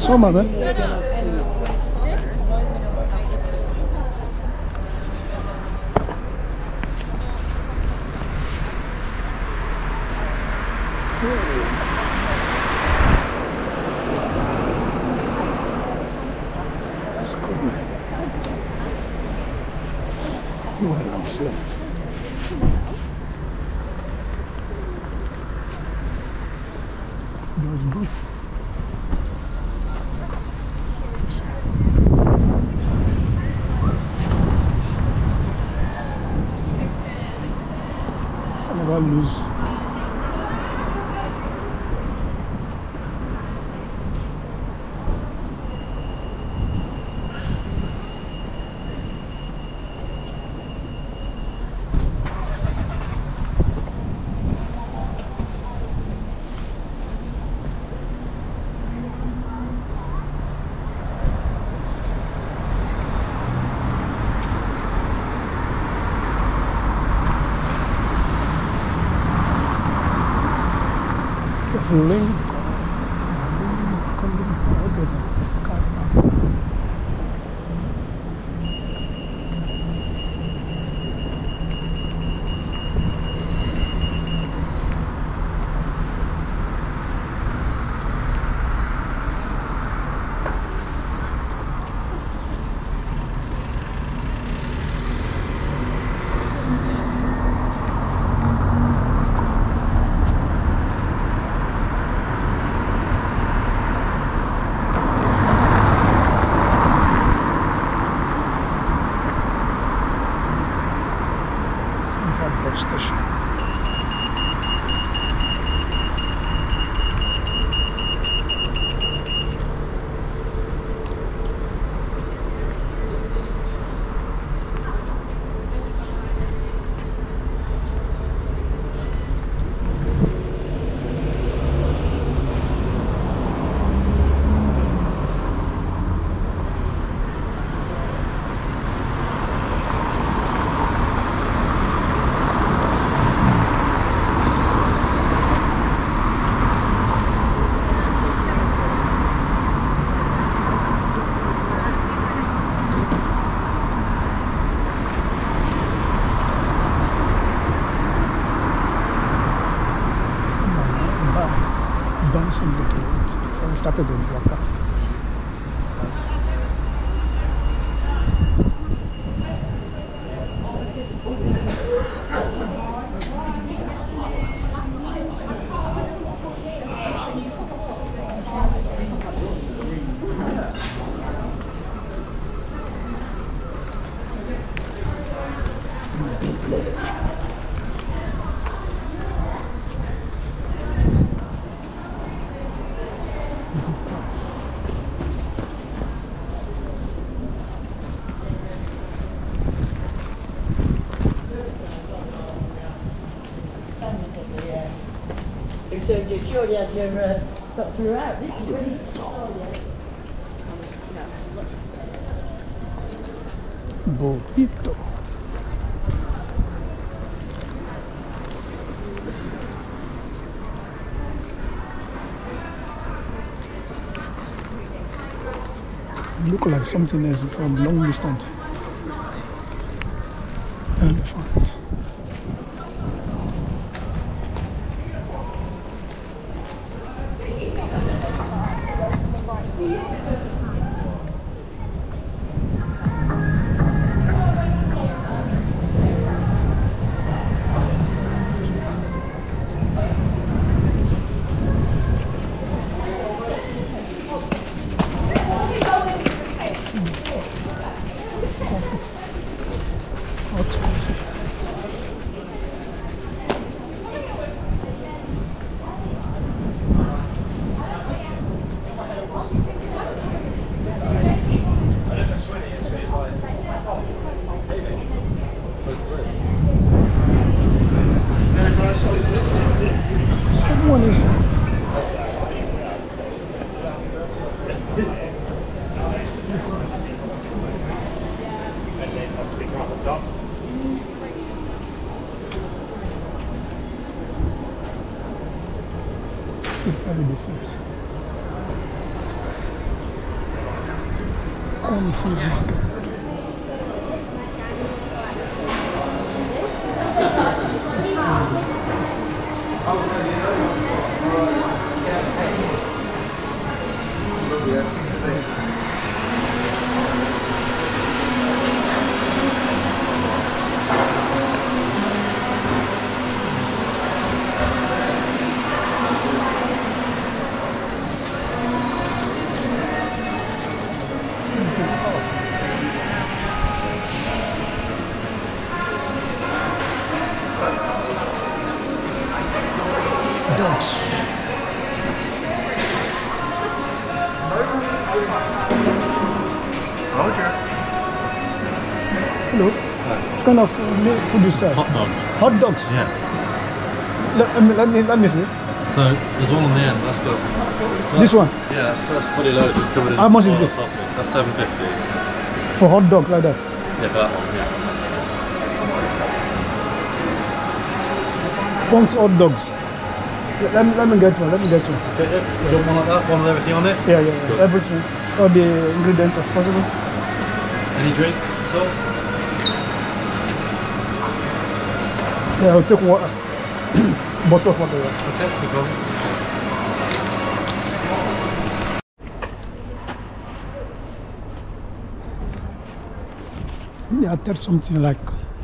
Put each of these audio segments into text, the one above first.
Soma, man. That's good, man. Well, I'm slim. That's good. Never lose. Link. Station. Dancing a little bit before we started on the walker. So you surely had your doctor out, didn't you? Really? Bonito. Look like something else from long distance. Elephant. Someone is this place. Cornfield Market. Dogs. Roger. Hello. What kind of food you sell? Hot dogs. Hot dogs. Yeah. Let me see. So there's one on the end. That's the. So This one Yeah, that's fully loaded and covered in. How much is oil this? topping. That's $7.50. for hot dogs like that. Yeah, for that one. Yeah. Punk's hot dogs. Let me get one. Let me get one. Okay, yeah. Do you want one like that? One with everything on it? Yeah, yeah, Good. everything. All the ingredients as possible. Any drinks at all? Yeah, I'll take water. Bottle of water. Yeah. Okay, no problem. Yeah, there's something like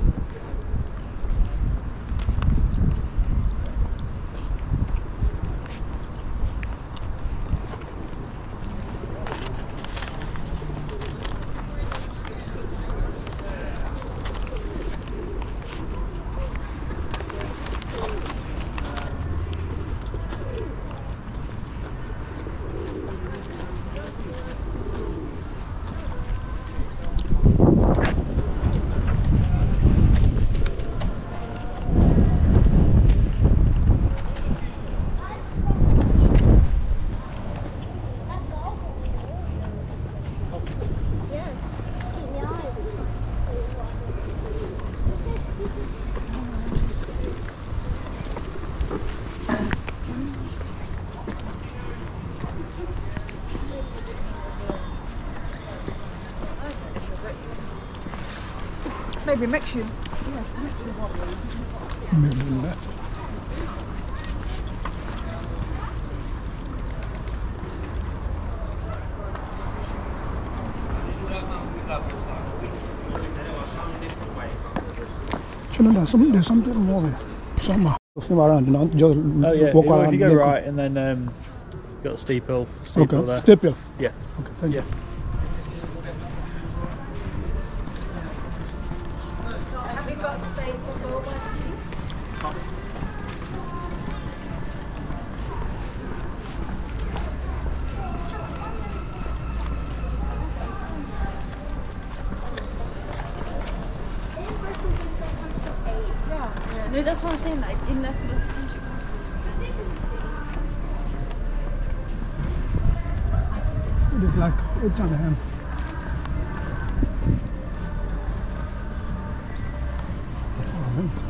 Maybe mix you. maybe that. You know, there's something more there. Somewhere. Film around, you know, just Oh yeah, walk well, around. if you go look. right and then got the steeple Okay, there. staple. Yeah. Okay, thank you. Yeah. Have you got space for boba tea? Yeah. No, that's what I'm saying. Like, unless it is t-shirt. It is like H&M. Alright.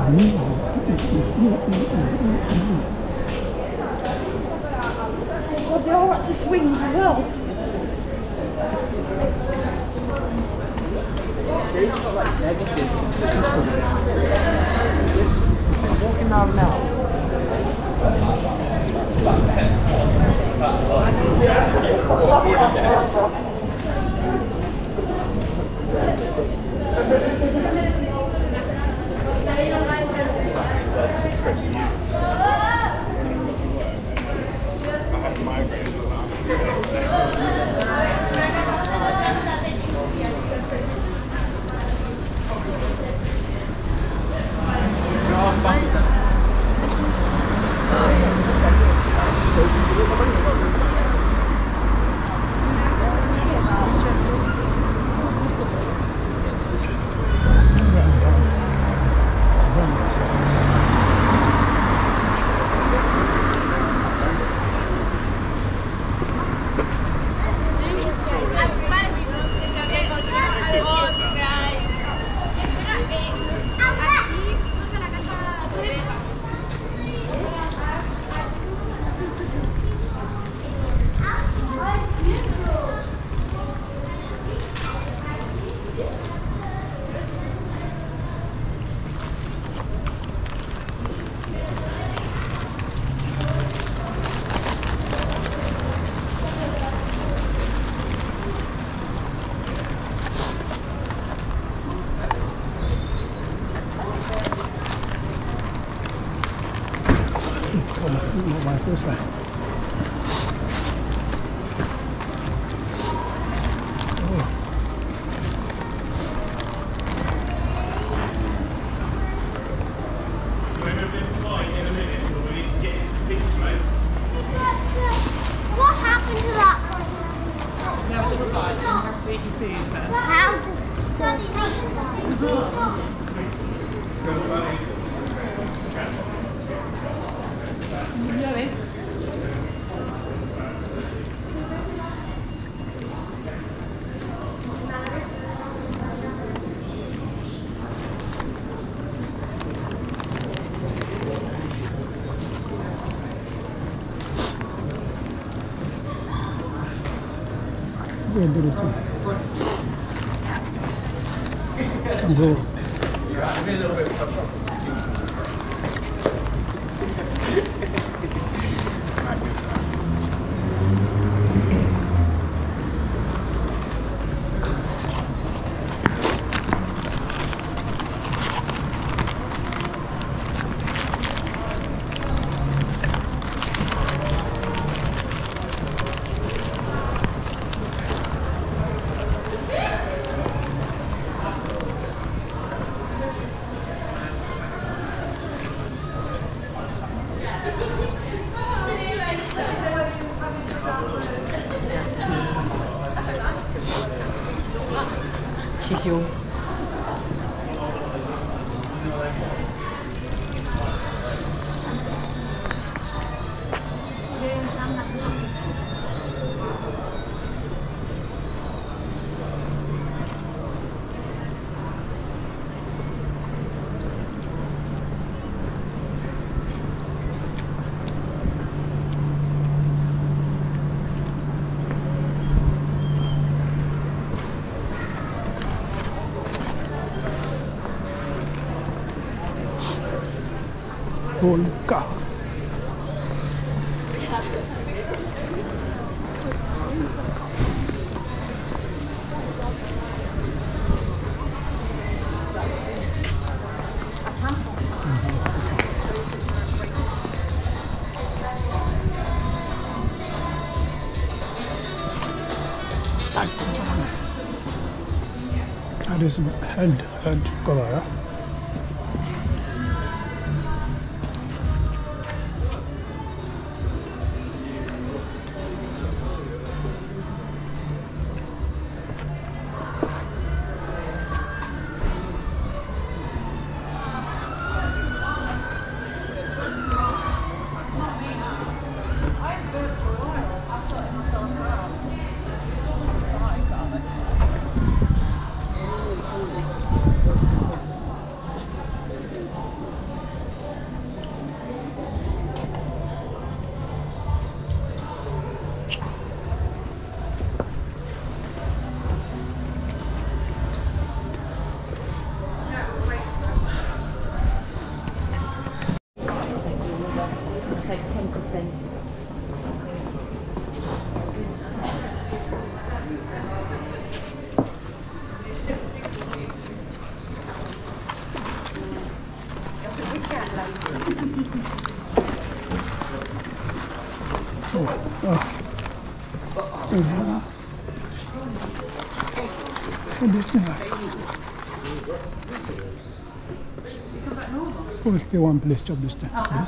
God, they all actually swings as well. Walking down now. Not my first time. What happened to that one? How does Shishio. Holy cow. That is head cover, yeah? What is this like? Who's the one place job this time?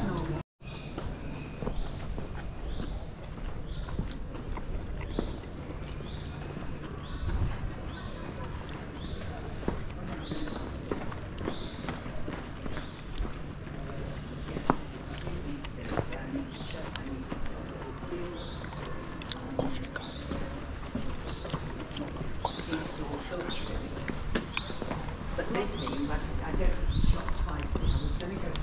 But this means I don't shop twice because I was going to go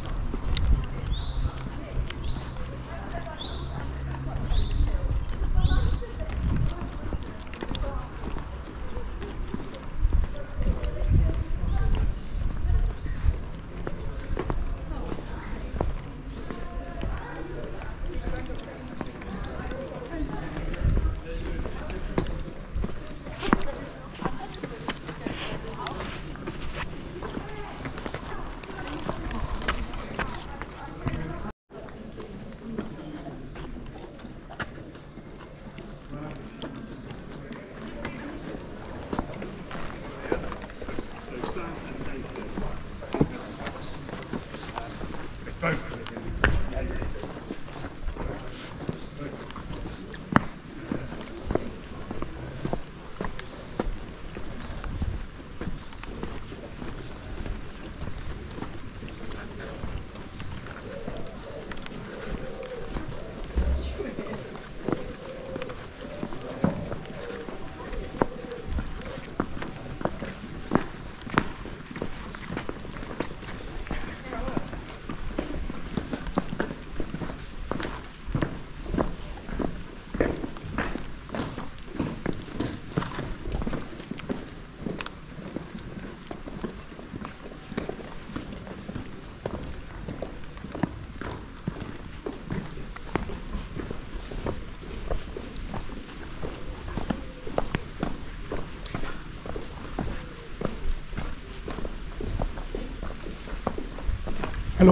Hello.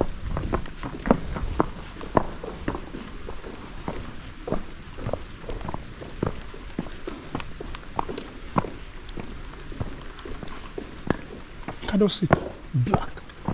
Caddo seat, black.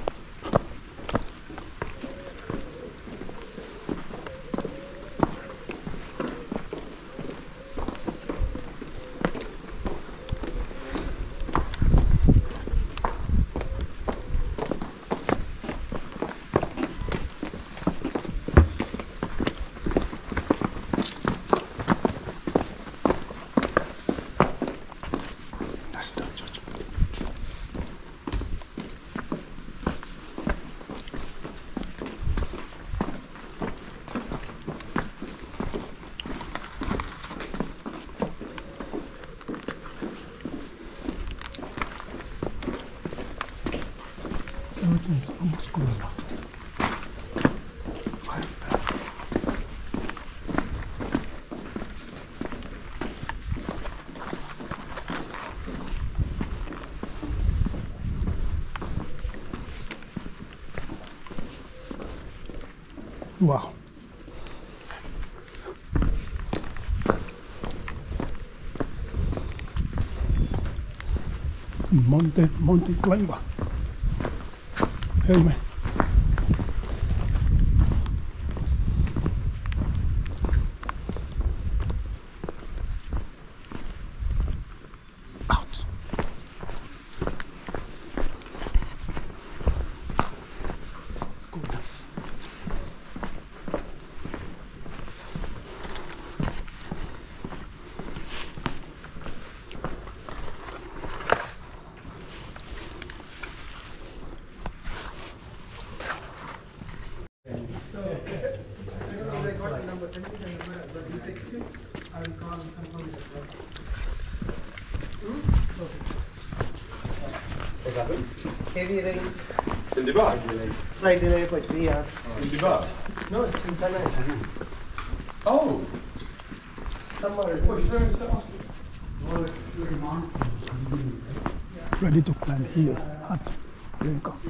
That's the church. Everything is almost good now. Wow. Mountain climber. Hey man. Out. Let's go down. Heavy rains. In Dubai? Friday night for 3 hours. In Dubai? No, it's international. Oh! Summer. Ready to climb hill. Hut. Here you go.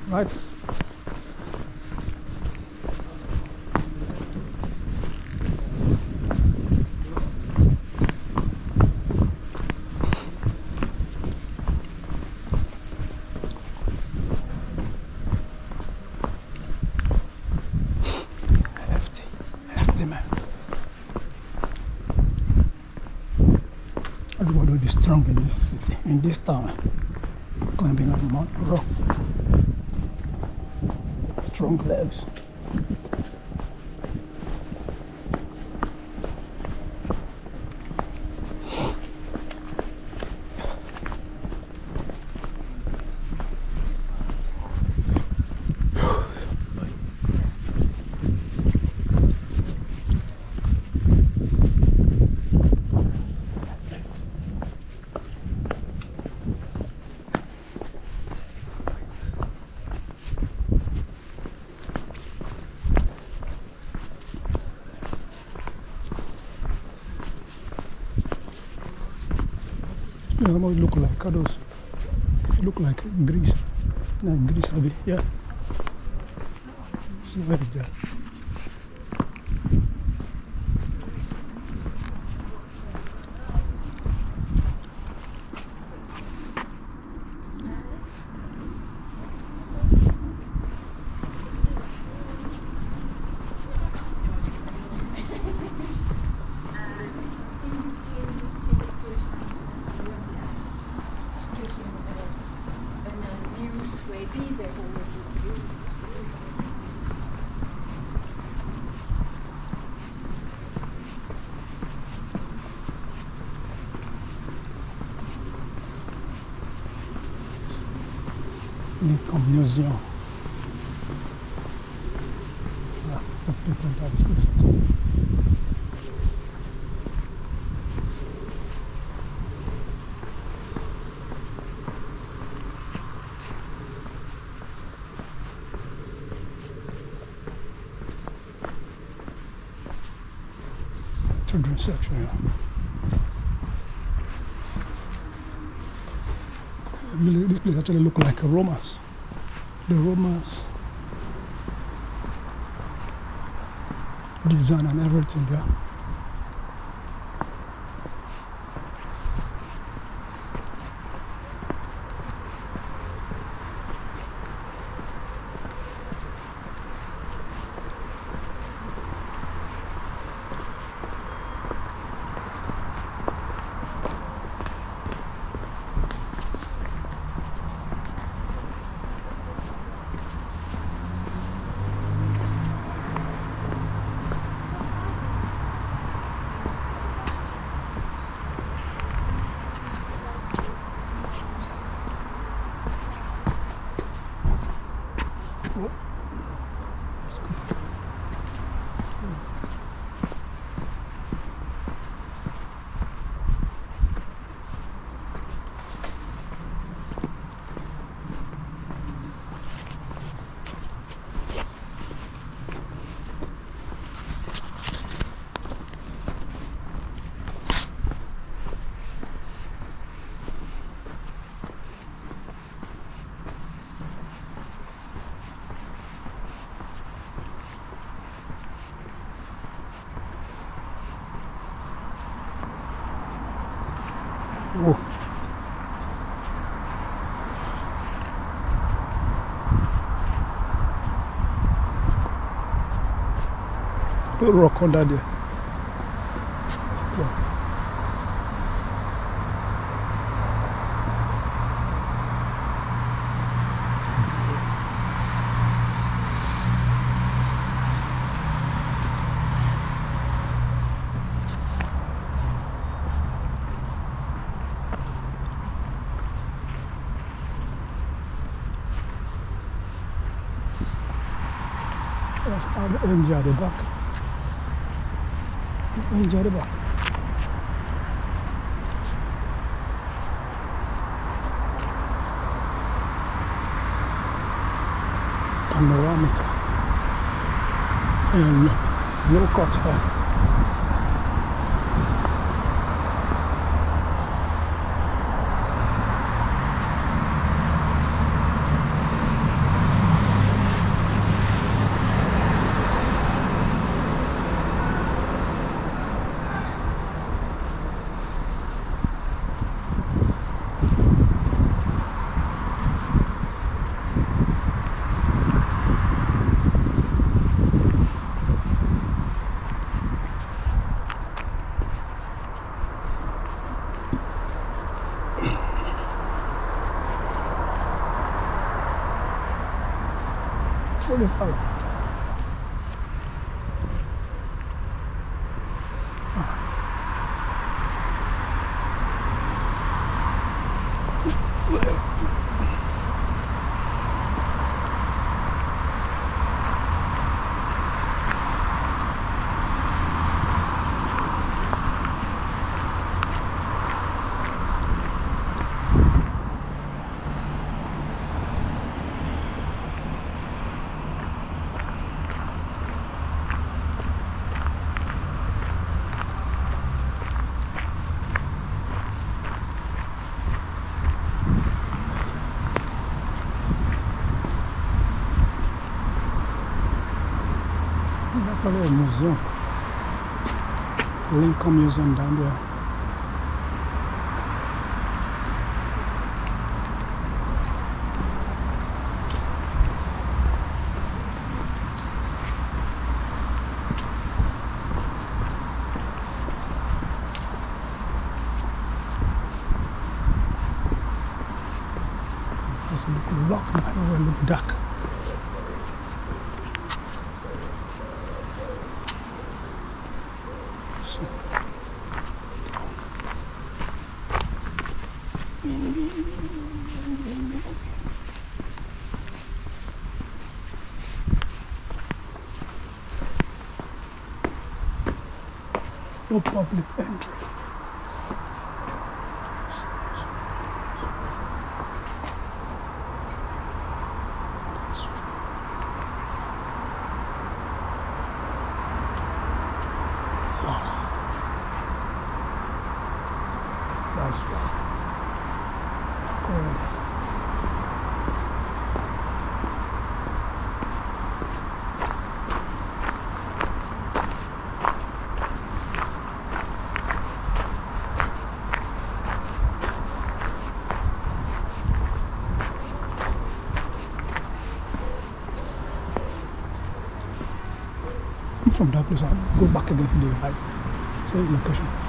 right? Hefty man. Everybody will be strong in this city, in this town. Climbing up Mount Rock. Strong legs. Yeah, how look like those? Look like grease. No, grease heavy, yeah. So where is that? Lincoln Museum. Different types of children's section. Yeah. Really, this place actually look like a Romans. The Romans design and everything, yeah. Oh. Put rock under there. Still. MJ at the back. MJ at the back. Panoramica. And no cut hair. What is that? Like a little museum. Lincoln Museum down there. It's look locked now, everywhere look dark. So. No public entry. That's cool. From that place, I'll go back again to the same location.